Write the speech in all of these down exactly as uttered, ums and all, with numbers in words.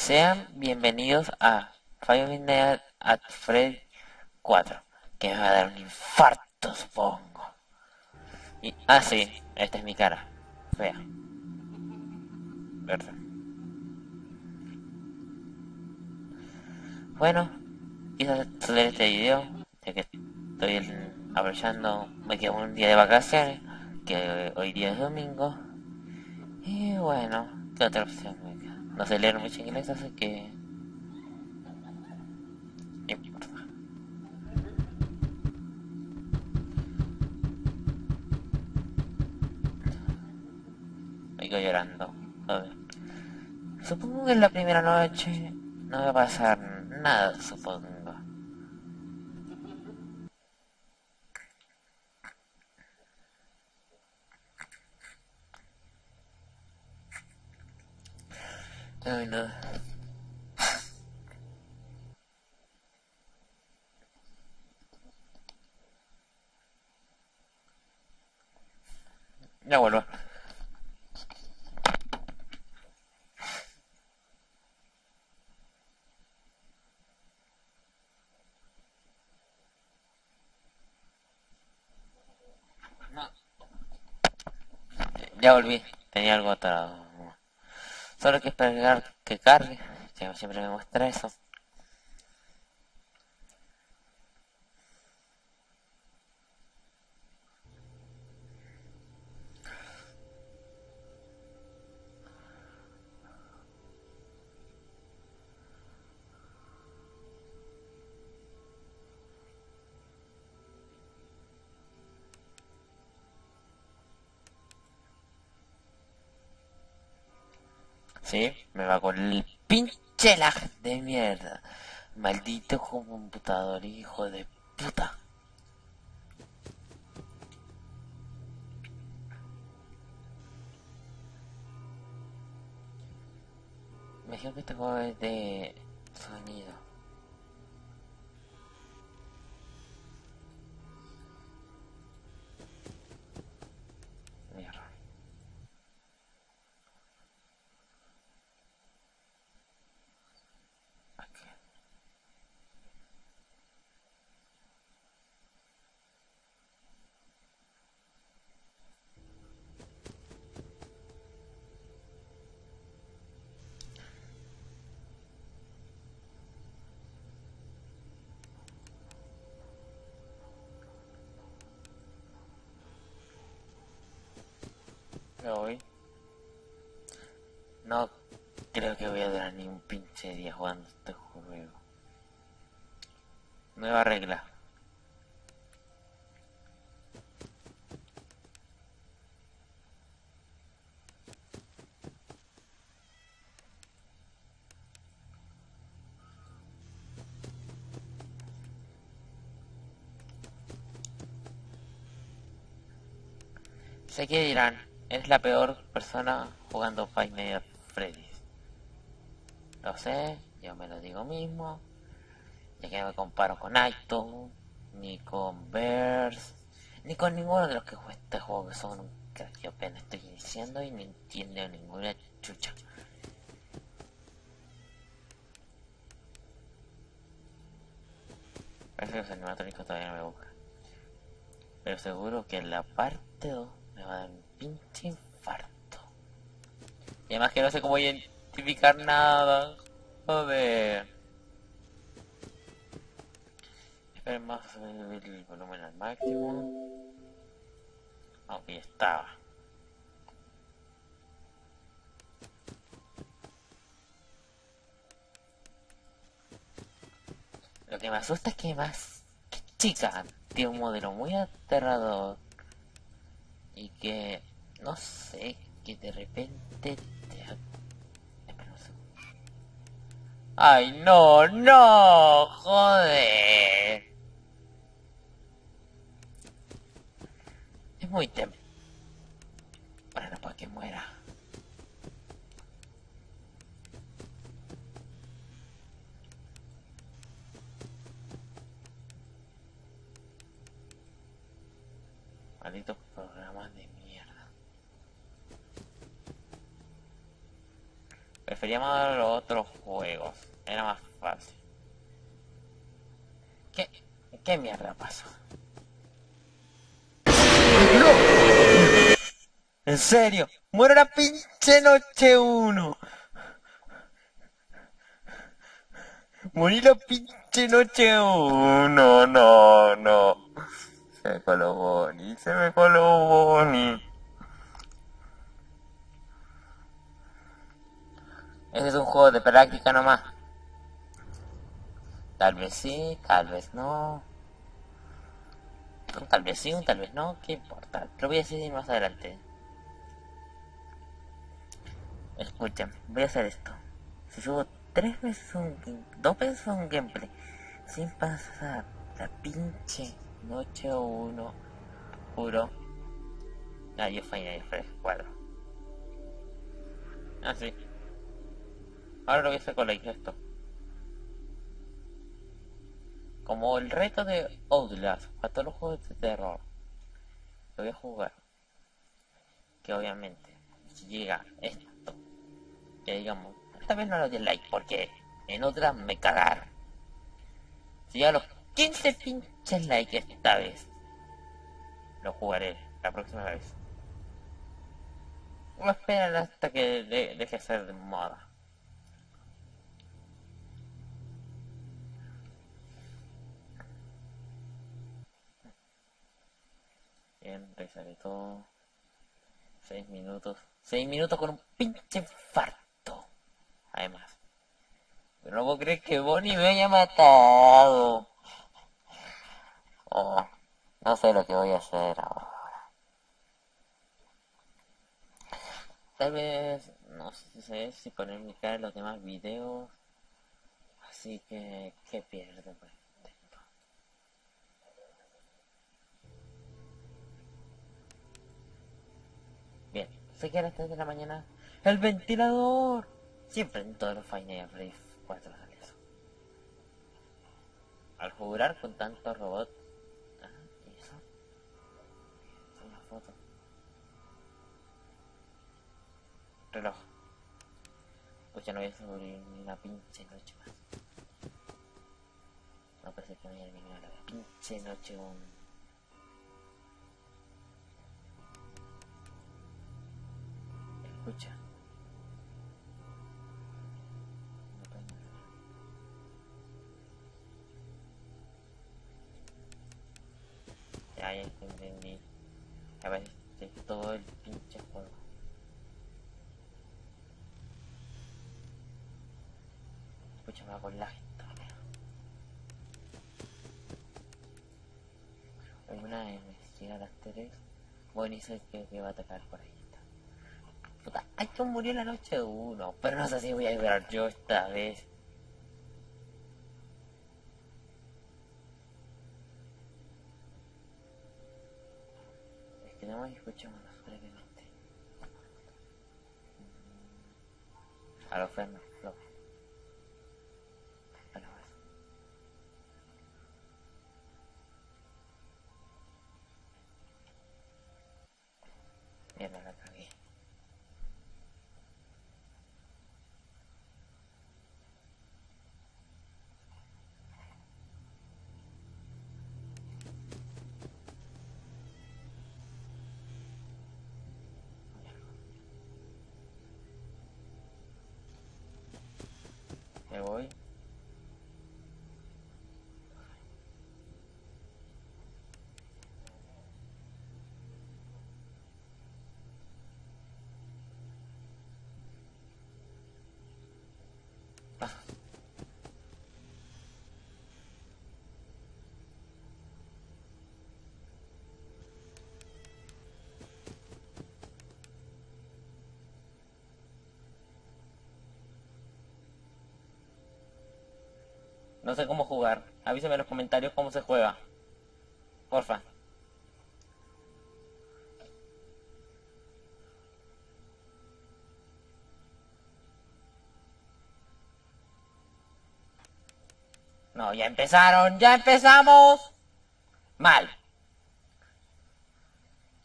Sean bienvenidos a Five Nights at Freddy cuatro, que me va a dar un infarto, supongo. Y, ah, sí, esta es mi cara. Fea. ¿Verdad? Bueno, quise hacer este video, ya que estoy en- aprovechando, me quedo un día de vacaciones, que hoy día es domingo. Y bueno, ¿qué otra opción me queda? No sé leer mucho inglés, así que... no importa. Me quedo llorando. A ver. Supongo que en la primera noche no va a pasar nada, supongo. Ay, no. Ya vuelvo. No. Ya volví. Tenía algo atorado. Solo que esperar que cargue. Que siempre me muestra eso. Sí, me va con el pinche lag de mierda. Maldito computador, hijo de puta. Me dijeron que este juego es de sonido. Mierda. Aquí. Me voy. No creo que voy a durar ni un pinche día jugando este juego. Nueva regla. Sé que dirán, es la peor persona jugando Five Nights at Freddy's. Lo sé, yo me lo digo mismo, ya que no me comparo con Aito, ni con Bears, ni con ninguno de los que juegan este juego que son un crack. Yo apenas estoy iniciando y no entiendo ninguna chucha. Parece que los animatrónicos todavía no me buscan. Pero seguro que en la parte dos me va a dar un pinche infarto. Y además que no sé cómo identificar nada. Joder. Esperemos a subir el volumen al máximo. Aunque ya estaba. Lo que me asusta es que más que chica tiene un modelo muy aterrador. Y que, no sé, que de repente te... Espera un segundo. ¡Ay, no, no! ¡Joder! Es muy temprano para que muera. Malditos programas de mierda. Prefería más los otros juegos. Era más fácil. ¿Qué, qué mierda pasó? ¡No! ¿En serio? ¡Muero la pinche noche uno! ¡Morí la pinche noche uno! No, no. Se me coló Bonnie, se me coló Bonnie. Ese es un juego de práctica nomás. Tal vez sí, tal vez no. Un tal vez sí, un tal vez no, ¿qué importa? Lo voy a decidir más adelante. Escuchen, voy a hacer esto. Si subo tres veces un dos veces un gameplay sin pasar la pinche noche uno puro. Ah, yo Final Fantasy cuatro. Ah, sí. Ahora lo voy a hacer con esto. Como el reto de Outlast para todos los juegos de terror. Lo voy a jugar. Que obviamente, si llega esto, que digamos, esta vez no lo di like porque en otras me cagaron. Si llega a los quince pinches likes esta vez, lo jugaré la próxima vez. No esperan hasta que de deje de ser de moda. Bien, revisaré todo. seis minutos. seis minutos con un pinche infarto. Además. Pero no puedo creer que Bonnie me haya matado. Oh, no sé lo que voy a hacer ahora. Tal vez, no sé si poner mi cara en los demás videos. Así que, ¿qué pierdo por esto? Bien, sé que a las tres de la mañana. ¡El ventilador! Siempre en todos los Final Fantasy cuatro sale eso. Al jugar con tantos robots. Ah, ¿y eso? Es una foto. Reloj. Pues ya no voy a sobrevivir ni una pinche noche más. No parece que me haya terminado la pinche noche un... Escucha. Ya, ya entendí. A ver, es todo el pinche juego. Escucha, me va con la gente. Una vez me llega a las tres. Bueno, y sé que, que va a atacar por ahí. Puta, hay que murió la noche uno, pero no sé si voy a llegar yo esta vez. Es que no me escuchamos brevemente. A los frenos, lo. A la vez. Mierda, la cagué. Me voy. Ah. No sé cómo jugar. Avísame en los comentarios cómo se juega. Porfa. No, ya empezaron, ya empezamos. Mal.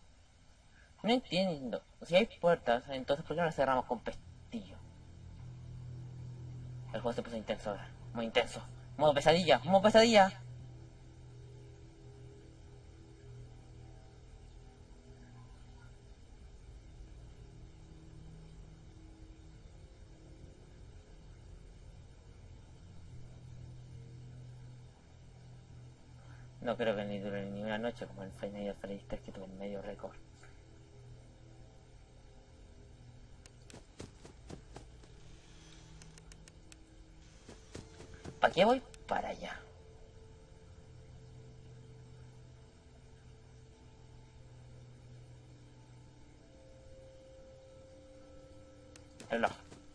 No entiendo. Si hay puertas, entonces ¿por qué no las cerramos con pestillo? El juego se puso intenso ahora. Muy intenso. Modo pesadilla. Modo pesadilla. No creo que ni dure ni una noche como el Five Nights at Freddy's tres, que tuvo un medio récord. ¿Para qué voy? Para allá. Reloj.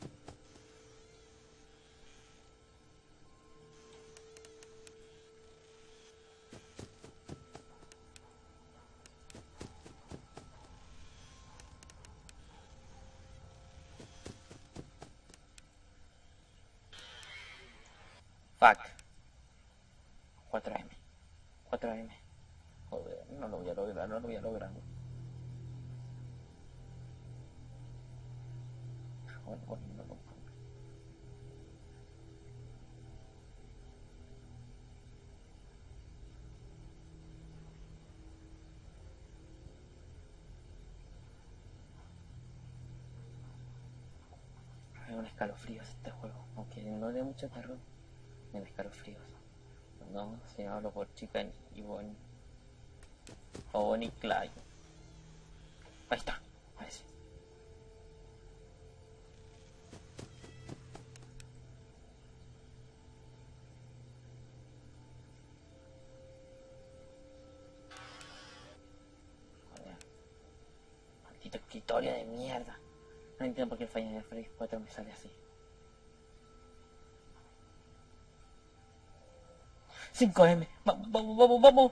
Fuck. cuatro eme. cuatro eme. Joder, no lo voy a lograr, no lo voy a lograr. Bueno, bueno, no lo puedo. Me da un escalofríos este juego, aunque no dé mucho terror. Me da escalofríos. No, si no hablo por chica y Bonnie. O Bonnie Clyde. Ahí está, ahí sí. Joder. Maldito escritorio de mierda. No entiendo por qué el Final Fantasy cuatro me sale así. cinco eme. Vamos, vamos, vamos, vamos.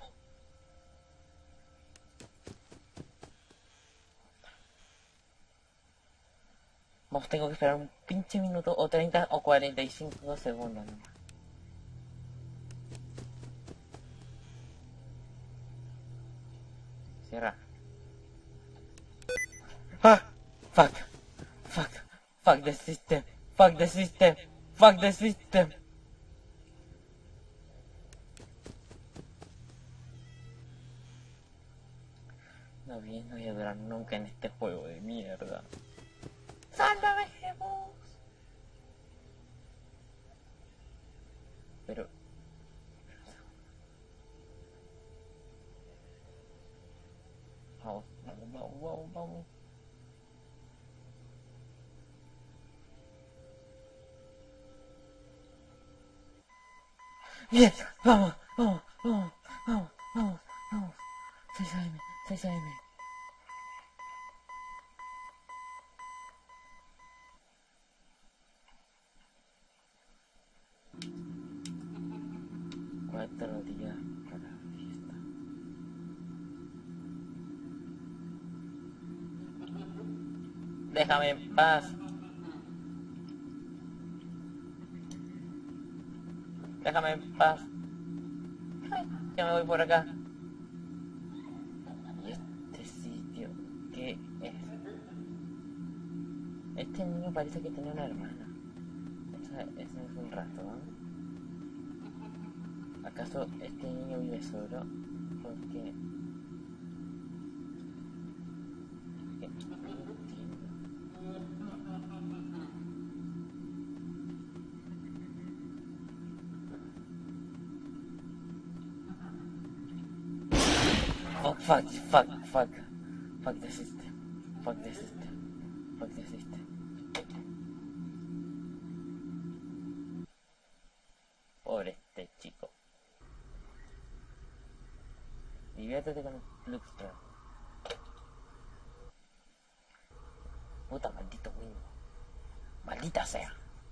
Vamos, tengo que esperar un pinche minuto o treinta o cuarenta y cinco segundos nomás. Cierra. Ah, fuck. Fuck. Fuck the system. Fuck the system. Fuck the system. No voy, no voy a durar nunca en este juego de mierda. ¡Sálvame, Jesús! Pero... Vamos, vamos, vamos, vamos, vamos. Bien, vamos, vamos, vamos, vamos, vamos, vamos. seis eme, seis eme. Cuatro días para la fiesta. Déjame en paz. Déjame en paz. Ya me voy por acá. ¿Y este sitio qué es? Este niño parece que tenía una hermana. Eso, eso es un rato, ¿no? ¿Acaso este niño vive solo? Porque... ¿Qué? No entiendo. Oh, fuck, fuck, fuck. Fuck the system. Fuck the system. Fuck the system. Pobre este chico. Diviértete con el Luxtra. Puta, maldito Windows. Maldita sea.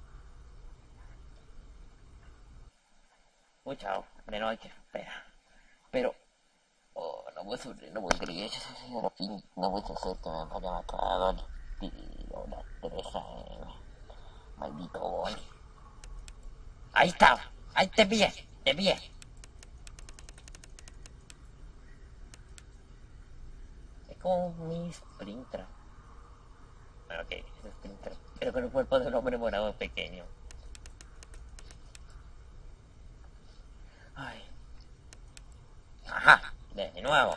Uy, chao. De no hay que esperar. Pero... Oh, no puedo sufrir, no puedo creer. Por fin, no puedo hacer que me vaya a matar. Tío, la tres eme. Maldito Bonnie. Ahí está. Ahí te pillé. Te pillé. Es como un mini Springtrap. Bueno, ok, es Springtrap. Pero con el cuerpo de un hombre morado pequeño. Ay. Ajá, de nuevo.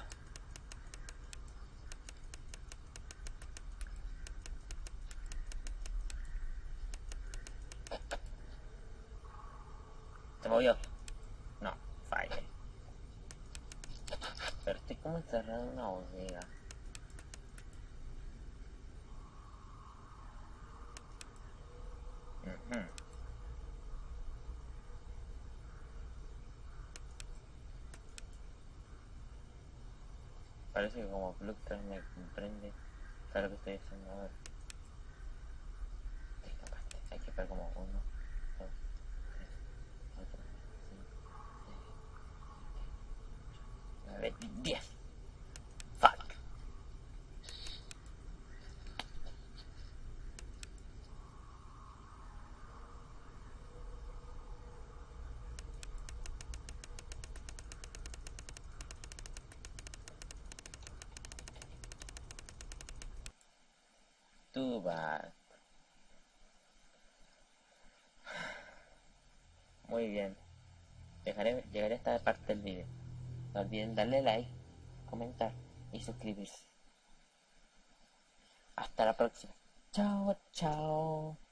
¿Se movió? No, falle. Pero estoy como encerrado en una bodega. Uh-huh. Parece que como Bloodtrain me comprende. ¿Sabes lo que estoy haciendo? A ver. Te escapaste. Hay que ver como uno, dos, tres, cuatro, cinco, seis, siete, nueve, diez. Fuck. Too bad. Muy bien. Dejaré, llegaré a esta parte del video. No olviden darle like, comentar y suscribirse. Hasta la próxima. Chao, chao.